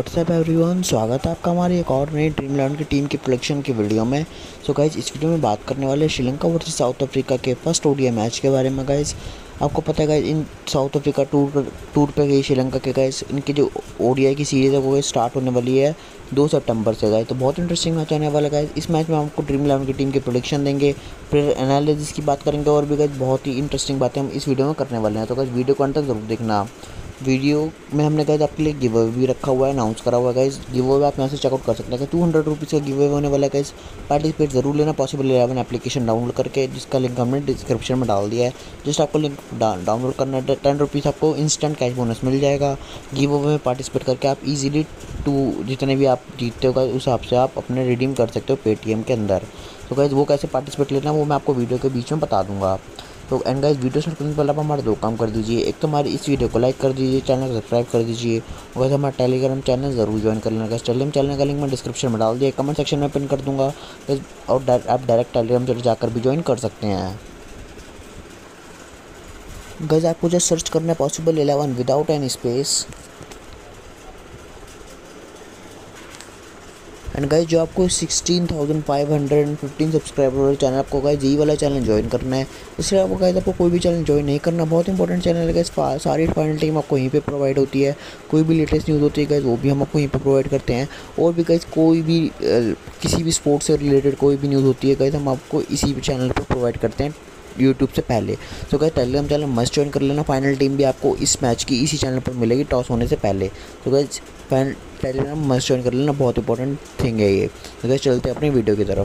WhatsApp everyone, स्वागत है आपका हमारी एक और नई ड्रीम 11 की टीम की प्रोडक्शन की वीडियो में। सो गाइज, इस वीडियो में बात करने वाले श्रीलंका वर्सेस साउथ अफ्रीका के फर्स्ट ओडीआई मैच के बारे में। गाइज आपको पता है गाइज, इन साउथ अफ्रीका टूर पे गई श्रीलंका के। गाइज इनकी जो ओडीआई की सीरीज़ है वो स्टार्ट होने वाली है 2 सितंबर से। गाइज तो बहुत इंटरेस्टिंग मैच आने वाला है। गाइज इस मैच में आपको ड्रीम 11 की टीम की प्रोडिक्शन देंगे, फिर एनालिसिस की बात करेंगे और भी गाइज बहुत ही इंटरेस्टिंग बातें हम इस वीडियो में करने वाले हैं। तो गाइज वीडियो को अंत तक जरूर देखना। वीडियो में हमने गाइज आपके लिए गिव अवे भी रखा हुआ है, अनाउंस करा हुआ है। गाइज गिव अवे आप यहाँ से चेकआउट कर सकते हैं। 200 रुपीज़ का गिव अवे होने वाला है। गाइज पार्टिसिपेट जरूर लेना। पॉसिबल11 एप्लीकेशन डाउनलोड करके, जिसका लिंक हमने डिस्क्रिप्शन में डाल दिया है। जस्ट आपको लिंक डाउनलोड करना है। 10 रुपीज़ आपको इंस्टेंट कैश बोनस मिल जाएगा। गिव अवे में पार्टिसिपेट करके आप इजीली जितने भी आप जीतते हो उस हिसाब से आप अपने रिडीम कर सकते हो पेटीएम के अंदर। तो गाइज वो कैसे पार्टिसिपेट लेना वो मैं आपको वीडियो के बीच में बता दूंगा। तो एंड गाइस, वीडियो स्टार्ट करने से पहले आप हमारे 2 काम कर दीजिए। एक तो हमारी इस वीडियो को लाइक कर दीजिए, चैनल को सब्सक्राइब कर दीजिए और हमारा टेलीग्राम चैनल ज़रूर ज्वाइन कर लेना। गाइस टेलीग्राम चैनल का लिंक मैं डिस्क्रिप्शन में डाल दिया, कमेंट सेक्शन में पिन कर दूंगा। और आप डायरेक्ट टेलीग्राम चैनल जाकर भी ज्वाइन कर सकते हैं। गाइस आपको जस्ट सर्च करना है पॉसिबल11 without any space. And guys जो आपको 16,515 सब्सक्राइबर वाला चैनल, आपको गाइस यही वाला चैनल ज्वाइन करना है। इसलिए आपको गाइस आपको कोई भी चैनल ज्वाइन नहीं करना। बहुत इंपॉर्टेंट चैनल है गाइस। सारी फाइनल टीम आपको यहीं पे प्रोवाइड होती है। कोई भी लेटेस्ट न्यूज़ होती है गाइस वो भी हम आपको यहीं पे प्रोवाइड करते हैं। और भी गाइस कोई भी किसी भी स्पोर्ट्स से रिलेटेड कोई भी न्यूज़ होती है गाइस हम आपको इसी चैनल पर प्रोवाइड करते हैं यूट्यूब से पहले। तो guys Telegram channel must join कर लेना। फाइनल टीम भी आपको इस मैच की इसी चैनल पर मिलेगी टॉस होने से पहले। तो गाइस टेलीग्राम मस्ट ज्वाइन कर लेना, बहुत इंपॉर्टेंट थिंग है ये। तो गाइस चलते हैं अपनी वीडियो की तरफ।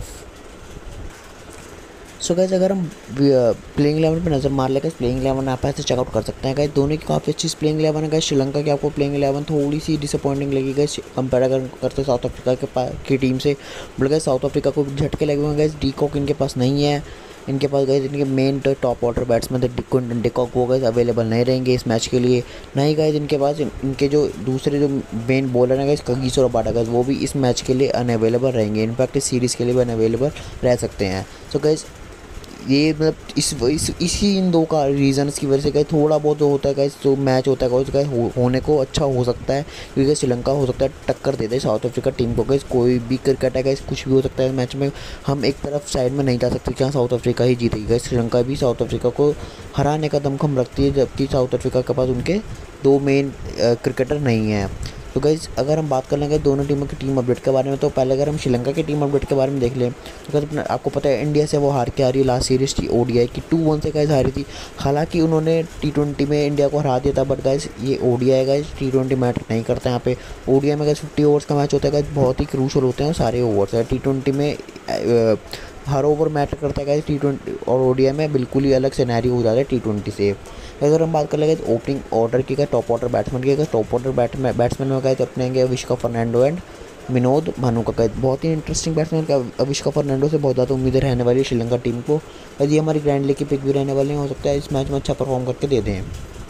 सो गाइस अगर हम प्लेइंग 11 पे नज़र मार लें, प्लेइंग 11 आप ऐसे चेकआउट कर सकते हैं। गाइस दोनों की काफ़ी अच्छी प्लेइंग 11 है। गाइस श्रीलंका की आपको प्लेइंग 11 थोड़ी सी डिसअपॉइंटिंग लगी गाइस कंपेयर अगर करते साउथ अफ्रीका की टीम से। बट गाइस साउथ अफ्रीका को झटके लगे हुए हैं। गाइस डीकॉक इनके पास नहीं है। इनके पास गाइस इनके मेन टॉप ऑर्डर बैट्समैन थे क्विंटन डीकॉक, वो गाइस अवेलेबल नहीं रहेंगे इस मैच के लिए। नहीं गाइस इनके पास इनके जो दूसरे जो मेन बॉलर हैं गाइस कगिसो रबाडा, गाइस वो भी इस मैच के लिए अनअवेलेबल रहेंगे। इनफैक्ट इस सीरीज़ के लिए भी अनअवेलेबल रह सकते हैं। तो गाइस ये मतलब इसी इन 2 का रीज़न की वजह से गाइस थोड़ा बहुत जो होता है गाइस जो मैच होता है गाइस होने को अच्छा हो सकता है, क्योंकि श्रीलंका हो सकता है टक्कर दे दे साउथ अफ्रीका टीम को। गाइस कोई भी क्रिकेट है गाइस, कुछ भी हो सकता है मैच में। हम एक तरफ साइड में नहीं जा सकते कि हाँ साउथ अफ्रीका ही जीतेगी। गाइस श्रीलंका भी साउथ अफ्रीका को हराने का दमखम रखती है, जबकि साउथ अफ्रीका के पास उनके 2 मेन क्रिकेटर नहीं हैं। तो गाइस अगर हम बात कर लेंगे दोनों टीमों की टीम अपडेट के बारे में, तो पहले अगर हम श्रीलंका की टीम अपडेट के बारे में देख लें तो गाइस आपको पता है इंडिया से वो हार के आ रही है। लास्ट सीरीज थी ओडीआई की 2-1 से गाइस हारी थी। हालांकि उन्होंने T20 में इंडिया को हरा दिया था, बट गाइस ये ओडीआई गाइस T20 मैटर नहीं करता यहाँ पे। ओडीआई में गाइस 50 ओवर्स का मैच होता है गाइस, बहुत ही क्रूशल होते हैं सारे ओवर्स है। T20 में हर ओवर मैटर करता है गाइस, T20 और ओडीआई में बिल्कुल ही अलग सिनेरियो हो जाता है T20 से। अगर हम बात कर लेंगे ओपनिंग ऑर्डर की, टॉप ऑर्डर बैट्समैन की, टॉप ऑर्डर बैट्समैन में गए तो अपने अविष्का फर्नांडो एंड विनोद भानु का। बहुत ही इंटरेस्टिंग बैट्समैन का अविष्का फर्नांडो से बहुत ज़्यादा उम्मीदें रहने वाली है श्रीलंका टीम को। यदि हमारी ग्रैंड लीग की पिक भी रहने वाली हो सकता है इस मैच में अच्छा परफॉर्म करके दे दें।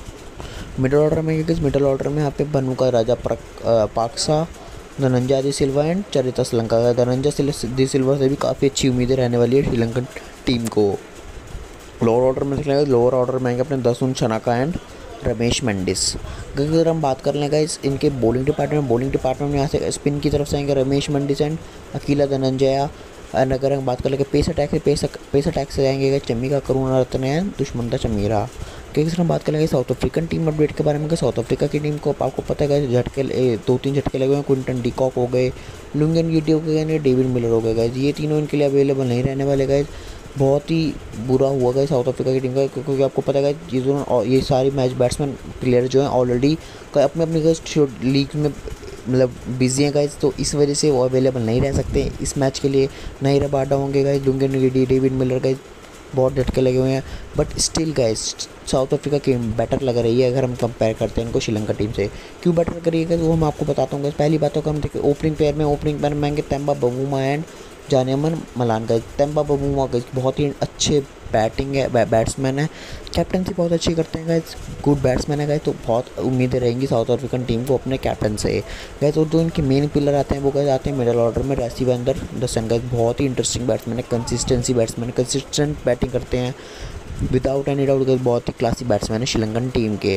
मिडल ऑर्डर में मिडल ऑर्डर में यहाँ पे Bhanuka Rajapaksa, Dhananjaya de Silva and Charith Asalanka का। धनंजय डी सिल्वा से भी काफ़ी अच्छी उम्मीदें रहने वाली है श्रीलंकन टीम को। लोअर ऑर्डर में देख लेंगे, लोअर ऑर्डर में आएंगे अपने दसुन शनाका एंड रमेश मेंडिस। अगर हम बात कर लेंगे इस इनके बॉलिंग डिपार्टमेंट में यहाँ से स्पिन की तरफ से आएंगे रमेश मेंडिस एंड अकीला धनंजया। एंड अगर हम बात कर लेंगे पेस अटैक से आएंगे चमीका करुणारत्न एंड दुष्मंता चमीरा। क्योंकि सर हम बात करेंगे साउथ अफ्रीकन टीम अपडेट के बारे में। साउथ अफ्रीका की टीम को आपको पता है झटके 2-3 झटके लगे हुए हैं। क्विंटन डीकॉक हो गए, लुंगन गिडी हो गए, डेविड मिलर हो गए गाइस। ये तीनों इनके लिए अवेलेबल नहीं रहने वाले गाइस। बहुत ही बुरा हुआ गाइस साउथ अफ्रीका की टीम का, क्योंकि आपको पता है ये सारी मैच बैट्समैन प्लेयर जो हैं ऑलरेडी अपने अपने लीग में मतलब बिजी हैं गाइस, तो इस वजह से वो अवेलेबल नहीं रह सकते इस मैच के लिए। नहीं रबाडा होंगे गाइस, लुंगन गिडी, डेविड मिलर गाइस बहुत झटके लगे हुए हैं। But still guys South Africa की बेटर लग रही है अगर हम कंपेयर करते हैं इनको श्रीलंका टीम से। क्यों बेटर करिएगा वो हम आपको बताता हूँ। पहली बात तो हम देखिए ओपनिंग पेयर में आएंगे Temba Bavuma and Janneman Malan गए। तेम्बा बवुमा गए बहुत ही अच्छे बैटिंग है, बैट्समैन है, कैप्टनसी बहुत अच्छी करते हैं गाइस, गुड बैट्समैन है गाइस। तो बहुत उम्मीदें रहेंगी साउथ अफ्रीकन टीम को अपने कैप्टन से गाइस। और जो इनके मेन पिलर आते हैं वो गाइस आते हैं मिडल ऑर्डर में रेसिवेंद्र दसन गाइस, बहुत ही इंटरेस्टिंग बैट्समैन है, कंसिस्टेंट बैटिंग करते हैं विदाउट एनी डाउट गाइस, बहुत ही क्लासी बैट्समैन है श्रीलंकन टीम के।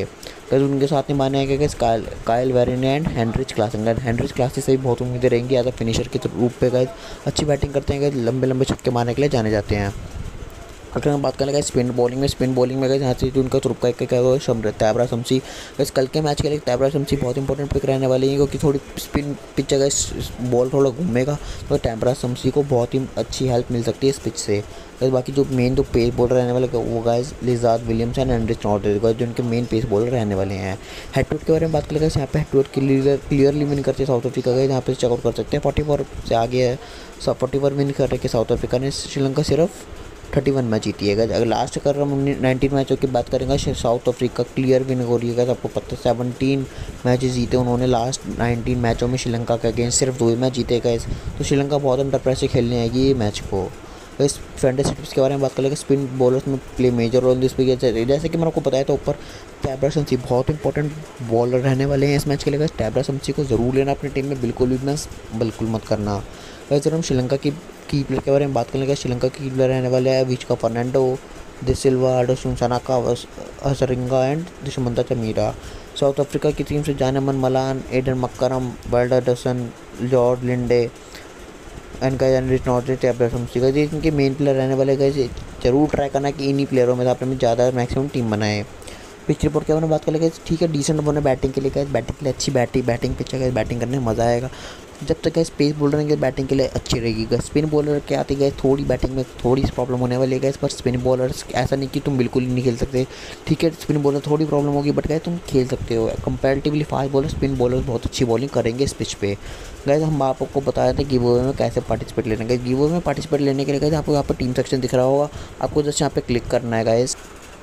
गैस उनके साथ निभाने आएंगे guys Kyle Verreynne and Heinrich Klaasen. Heinrich Klaasen से भी बहुत उम्मीदें रहेंगी एज अ फिनिशर के रूप पे गैस, अच्छी बैटिंग करते हैं गैस, लंबे लंबे छक्के मारने के लिए जाने जाते हैं। अगर हम बात करें गए स्पिन बॉलिंग में गए यहाँ से उनका तुरुप का क्या हुआ तैबरा शमसी। वैसे कल के मैच के लिए तैबरा शमसी बहुत इंपॉर्टेंट पिक रहने वाली है, क्योंकि थोड़ी स्पिन पिच है, बॉल थोड़ा घूमेगा तो तैबरा शमसी को बहुत ही अच्छी हेल्प मिल सकती है इस पिच से। बस बाकी जो मेन जो पेस बॉलर रहने वाले वो guys Lizaad Williams and Heinrich Nortje जो उनके मेन पेस बॉलर रहने वाले हैं। हेड टू हेड के बारे में बात करें यहाँ पे head to head clearly win करते हैं साउथ अफ्रीका गए, यहाँ पे चेकआउट कर सकते हैं 44 से आगे है, 44 विन कर रहे साउथ अफ्रीका ने, श्रीलंका सिर्फ 31 मैच जीती है। अगर लास्ट कर रहा हम 19 मैचों की बात करेंगे, साउथ अफ्रीका क्लियर विन हो रही है। आपको पता है 17 मैचेस जीते उन्होंने लास्ट 19 मैचों में, श्रीलंका के अगेंस्ट सिर्फ 2 मैच जीते गए, तो श्रीलंका बहुत अंडर प्रेशर खेलने आएगी ये मैच को। इस फैंटेसी टिप्स के बारे में बात कर लेंगे, स्पिन बॉलर्स में प्ले मेजर रोल दिस पे, जैसे कि मैंने आपको बताया था ऊपर, तैबरा शमसी बहुत इंपॉर्टेंट बॉलर रहने वाले हैं इस मैच के लिए। तैबरा शमसी को ज़रूर लेना अपनी टीम में, बिल्कुल मत करना। वैसे हम श्रीलंका की प्लेयर के बारे में बात करेंगे, श्रीलंका की प्लेयर रहने वाले हैं विचका फर्नांडो, दि सिल्वा, एडरसन Shanaka, Hasaranga and Dushmantha Chameera. South Africa की टीम से जानमन मलान, एडन मक्करम, वेल्डरसन, George Linde and Heinrich Nortje, Tabraiz Shamsi. ये इनके मेन प्लेयर रहने वाले गए, जरूर ट्राई करना कि इन्हीं प्लेयरों में आपने ज़्यादा मैक्सिमम टीम बनाए। पिच रिपोर्ट के बारे में बात कर लेंगे, ठीक है डिसेंट बने बैटिंग के लिए गए, बैटिंग के लिए अच्छी बैटिंग पिच है, बैटिंग करने में मज़ा आएगा। जब तक गए स्पेस बॉलर रहेंगे बैटिंग के लिए अच्छी रहेगी। स्पिन बॉलर के आते गए थोड़ी बैटिंग में थोड़ी सी प्रॉब्लम होने वाली है, पर स्पिन बॉलर्स ऐसा नहीं कि तुम बिल्कुल ही नहीं खेल सकते, ठीक है स्पिन बॉलर थोड़ी प्रॉब्लम होगी बट गए तुम खेल सकते हो। Comparatively fast bowler spin bowler बहुत अच्छी बॉलिंग करेंगे इस पिच पे। गए हम आपको बताया था गिव अवे में कैसे पार्टिसिपेट लेना है। गिव अवे में पार्टिसिपेट लेने के लिए गए आपको यहाँ पर टीम सेक्शन दिख रहा होगा, आपको जस्ट यहाँ पे क्लिक करना है गाइस।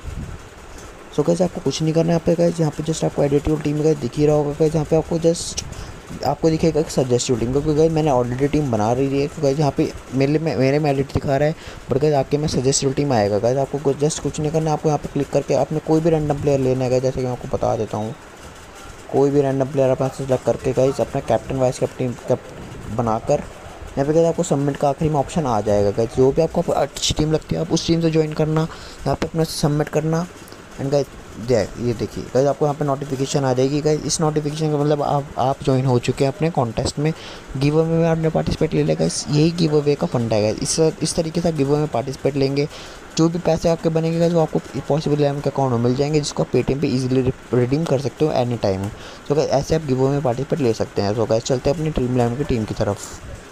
सो गाइस आपको कुछ नहीं करना है, यहाँ पे गाइस यहाँ पे जस्ट आपको एडिटिव टीम गाइस दिख ही रहा होगा गाइस, यहाँ पे आपको जस्ट आपको दिखेगा कि सजेस्टिव टीम, क्योंकि गाइस मैंने ऑलरेडी टीम बना रही है, तो गाइस यहाँ पे मेरे में एडिट दिखा रहा है, बट गाइस आपके में सजेस्टिव टीम आएगा। गाइस आपको जस्ट कुछ नहीं करना, आपको यहाँ पे क्लिक करके आपने कोई भी रैंडम प्लेयर लेना है। जैसे कि मैं आपको बता देता हूँ, कोई भी रैंडम प्लेयर आप सेलेक्ट करके गाइस अपना कैप्टन वाइस कैप्टन बनाकर यहाँ पे गाइस आपको सबमिट का आखिरी में ऑप्शन आ जाएगा। गाइस जो भी आपको अच्छी टीम लगती है आप उस टीम से ज्वाइन करना, यहाँ पे अपना सबमिट करना एंड गाइस ये देखिए गाइस आपको यहाँ पे नोटिफिकेशन आ जाएगी। गाइस इस नोटिफिकेशन का मतलब आप ज्वाइन हो चुके हैं अपने कॉन्टेस्ट में, गिव अवे में आपने पार्टिसिपेट ले लिया। गाइस यही गिव अवे का फंड है गाइस, इस तरीके से आप गिव अवे में पार्टिसिपेट लेंगे, जो भी पैसे आपके बनेंगे गाइस वो आपको पॉसिबल लेवल के अकाउंट में मिल जाएंगे, जिसको आप पेटीएम पे इजीली रिडीम कर सकते हो एनी टाइम। तो गाइस ऐसे आप गिव अवे में पार्टिसिपेट ले सकते हैं। तो गाइस चलते हैं अपनी ड्रीम 11 की टीम की तरफ।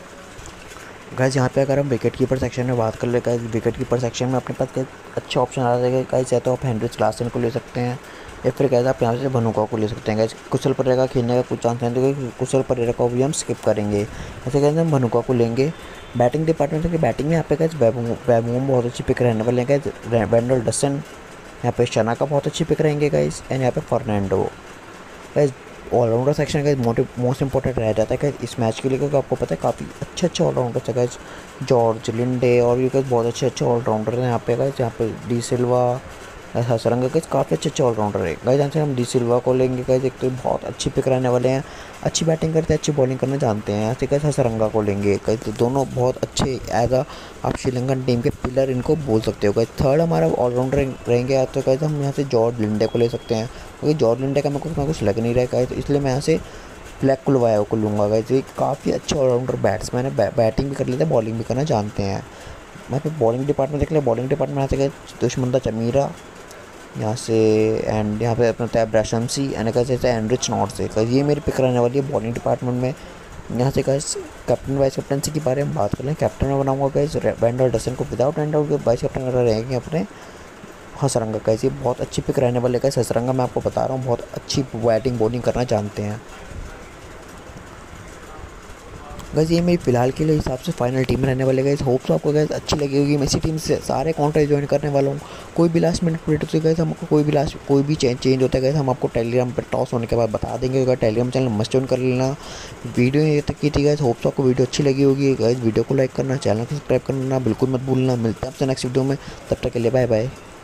गाइस यहाँ पे अगर हम विकेट कीपर सेक्शन में बात कर ले, गाइस विकेट कीपर सेक्शन में अपने पास अच्छा ऑप्शन आ जाएगा। गाइस या तो आप हेनरिच क्लासन को ले सकते हैं या फिर गाइस आप यहाँ से भनुका को ले सकते हैं। गाइस कुशल परेरा खेलने का कुछ चांस है तो कुशल परेरा को भी हम स्किप करेंगे। ऐसे गाइस हम भनुका को लेंगे। बैटिंग डिपार्टमेंट की बैटिंग में यहाँ पे गाइस बैबूम बहुत अच्छी पिक रहने वाले हैं। गाइस वेंडरसन यहाँ पे शना का बहुत अच्छी पिक रहेंगे गाइस, एंड यहाँ पे फर्नांडो। गाइस ऑलराउंडर सेक्शन का मोस्ट इंपॉर्टेंट रह जाता है गाइस इस मैच के लिए, क्योंकि आपको पता है काफ़ी अच्छे ऑलराउंडर्स है गाइस, जॉर्ज लिंडे और भी गाइस बहुत अच्छे ऑलराउंडर हैं यहाँ पे। गाइस यहाँ पे डी सिल्वा हसरंगा गाइस काफ़ी अच्छे ऑलराउंडर है। गाइस यहाँ से हम डी सिल्वा को लेंगे। गाइस एक तो बहुत अच्छी पिक रहने वाले हैं, अच्छी बैटिंग करते हैं, अच्छी बॉलिंग करना जानते हैं। यहाँ से गाइस हसरंगा को लेंगे। गाइस तो दोनों बहुत अच्छे एज आप श्रीलंकन टीम के पिलर इनको बोल सकते हो। गाइस थर्ड हमारा ऑलराउंडर रहेंगे, तो गाइस हम यहाँ से जॉर्ज लिंडे को ले सकते हैं, क्योंकि जॉर्ज लिंडे का मेरे को कुछ लग नहीं रहा है, तो इसलिए मैं यहाँ से ब्लैक कुलवाया को लूँगा। गाइस ये काफ़ी अच्छे ऑलराउंडर बैट्समैन है, बैटिंग भी कर लेते हैं, बॉलिंग भी करना जानते हैं। मैं फिर बॉलिंग डिपार्टमेंट देख लिया, बॉलिंग डिपार्टमेंट यहाँ से गए दुष्मंता चमीरा यहाँ से, एंड यहाँ पे अपना तैबरा शमसी एंड कैसे हेनरिच नॉर्टन से। ये मेरी पिक रहने वाली है बॉलिंग डिपार्टमेंट में। यहाँ से गाइस कैप्टन वाइस कैप्टनसी के बारे में बात कर लें, कैप्टन में बनाऊंगा गाइस वेंडरसन को, विदाउट वेंडर वाइस कैप्टन रहेंगे अपने हसरंगा। गाइस ये बहुत अच्छी पिक रहने वाले गाइस, हसरंगा मैं आपको बता रहा हूँ बहुत अच्छी बैटिंग बॉलिंग करना जानते हैं। गाइस ये मेरी फिलहाल के लिए हिसाब से फाइनल टीम रहने वाले गाइस, होप्स आपको गाइस अच्छी लगी होगी। मैं इसी टीम से सारे काउंटर ज्वाइन करने वाला हूँ। कोई भी लास्ट मिनट अपडेट होती है गाइस, हमको कोई भी चेंज होता है गाइस, हम आपको टेलीग्राम पर टॉस होने के बाद बता देंगे। अगर टेलीग्राम चैनल मस्ट ज्वाइन कर लेना। वीडियो ये तक की थी गाइस, होप्स आपको वीडियो अच्छी लगी होगी गाइस। वीडियो को लाइक करना, चैनल को सब्सक्राइब करना बिल्कुल मत भूलना। मिलते हैं आपसे नेक्स्ट वीडियो में, तब तक के लिए बाय बाय।